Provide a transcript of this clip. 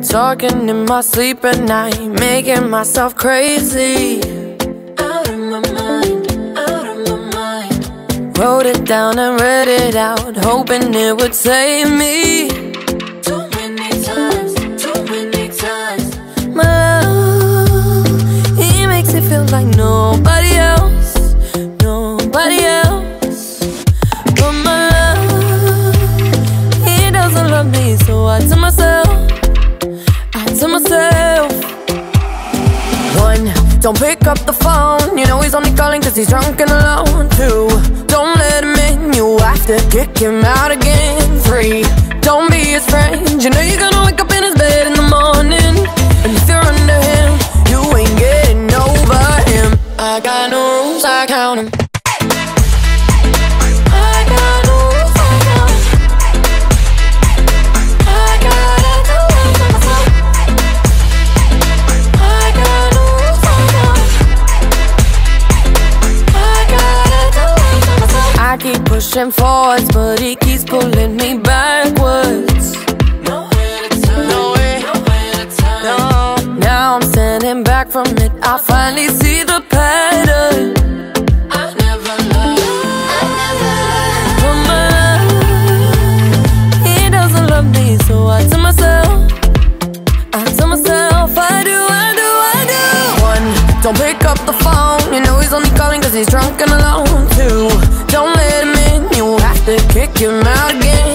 Talking in my sleep at night, making myself crazy. Out of my mind, out of my mind. Wrote it down and read it out, hoping it would save me. Too many times, too many times. My love, he makes it feel like nobody else, nobody else. But my love, he doesn't love me, so I tell myself, one, don't pick up the phone, you know he's only calling cause he's drunk and alone. Two, don't let him in, you have to kick him out again. Three, don't be his friend, you know you're gonna wake up in his bed in the morning. And if you're under him, you ain't getting over him. I got no rules, I count him. Pushing forwards, but he keeps pulling me backwards. Nowhere to turn, nowhere to turn. No. Now I'm standing back from it, I finally see the pattern. I never loved, but my love, he doesn't love me, so I tell myself, I do. One, don't pick up the phone, you know he's only calling cause he's drunk and alone. Two, don't let him in, you have to kick him out again.